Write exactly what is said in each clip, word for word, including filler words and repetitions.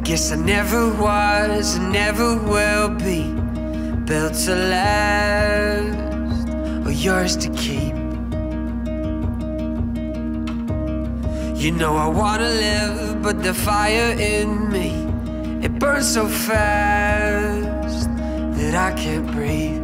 guess I never was and never will be built to last or yours to keep. You know I wanna live, but the fire in me, it burns so fast that I can't breathe.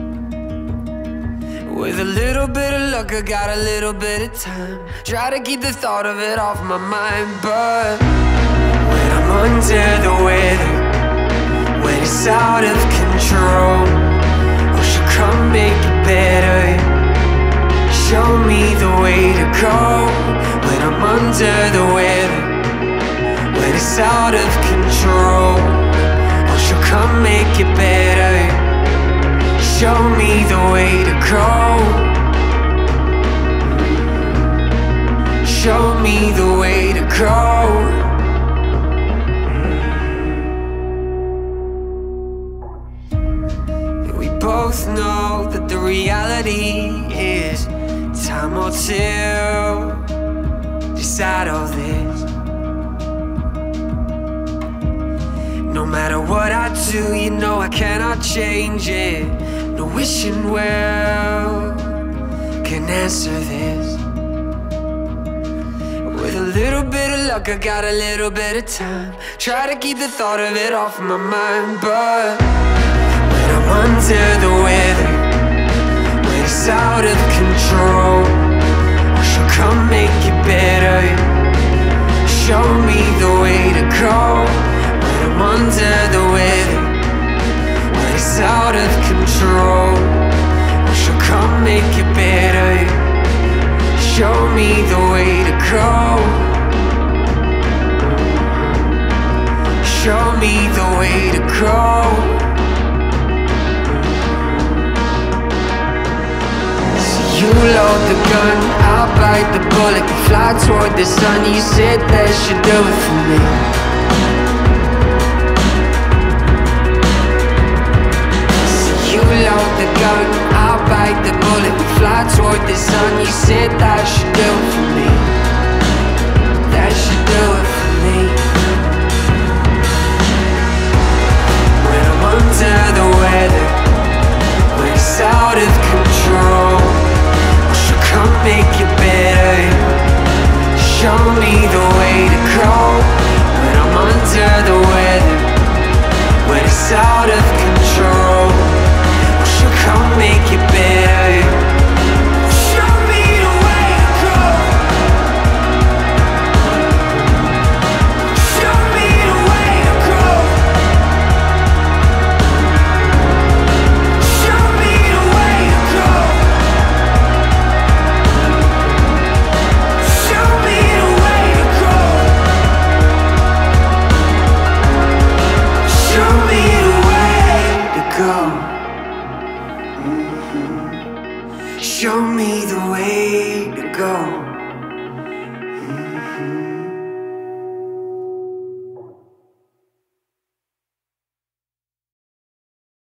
With a little bit of luck, I got a little bit of time. Try to keep the thought of it off my mind, but when I'm under the weather, when it's out of control, oh, she'll come make it better, show me the way to go. When I'm under the weather, when it's out of control, oh, she'll come make it better, show me the way to go. Show me the way to go. We both know that the reality is time will tell, decide all this. No matter what I do, you know I cannot change it. No wishing well can answer this. With a little bit of luck, I got a little bit of time. Try to keep the thought of it off my mind, but when I'm under the weather, when it's out of control, oh, she'll come make it better, show me the way to go. When I'm under the weather, when it's out of control, oh, she'll come make it better, show me the way to go. Show me the way to go. So you load the gun, I'll bite the bullet, fly toward the sun. You said that you'd do it for me. So you load the gun, I'll bite the bullet, fly toward the sun. You said that should do it for me. That should do it for me. When I'm under the weather, when it's out of control, she'll come make it better, show me the way to go. When I'm under the weather, when it's out of control, she'll come make it better. Show me the way to go.